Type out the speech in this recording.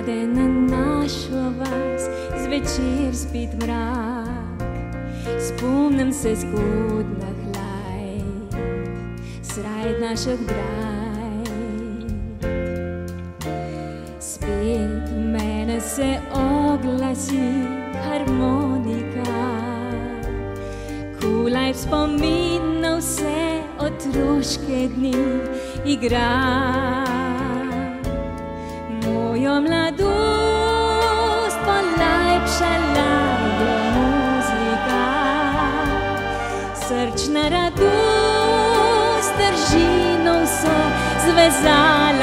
pade na našo vas, zvečer spet mrak. Spomnim se zgodna hlaj, sraj naših braj. Spet v mene se oglasi harmonika, kulaj v spomin na vse otroške dni igra. Mojo mladost polepšala je muzika, srčna radost držino vso zvezala.